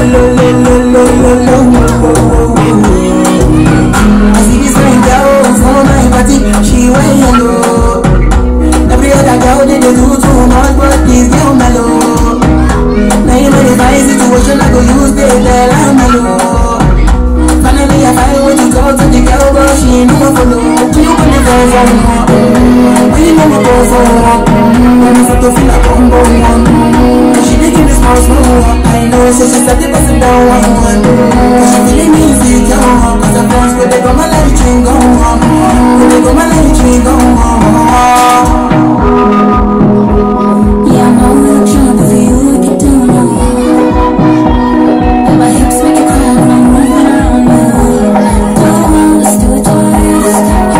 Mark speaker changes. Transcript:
Speaker 1: I see this fine girl for my party, she wear yellow. Every other girl they do too much, but this girl mellow. Now you know the fine situation I go use the girl I'm mellow. Finally I find way to talk to the girl, but she ain't no one follow. You can never follow.